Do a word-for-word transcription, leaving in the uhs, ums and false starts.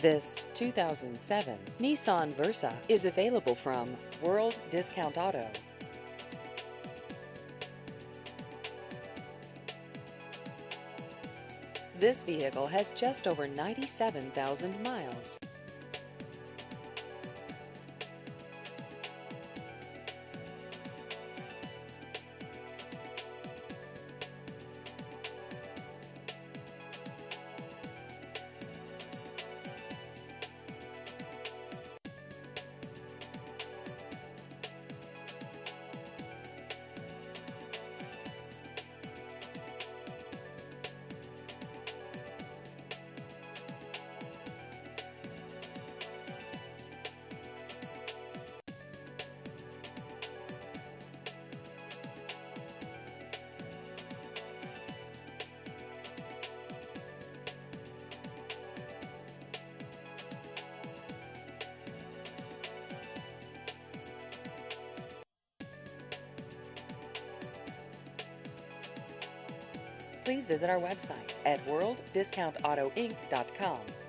This two thousand seven Nissan Versa is available from World Discount Auto. This vehicle has just over ninety-seven thousand miles. Please visit our website at world discount auto inc dot com.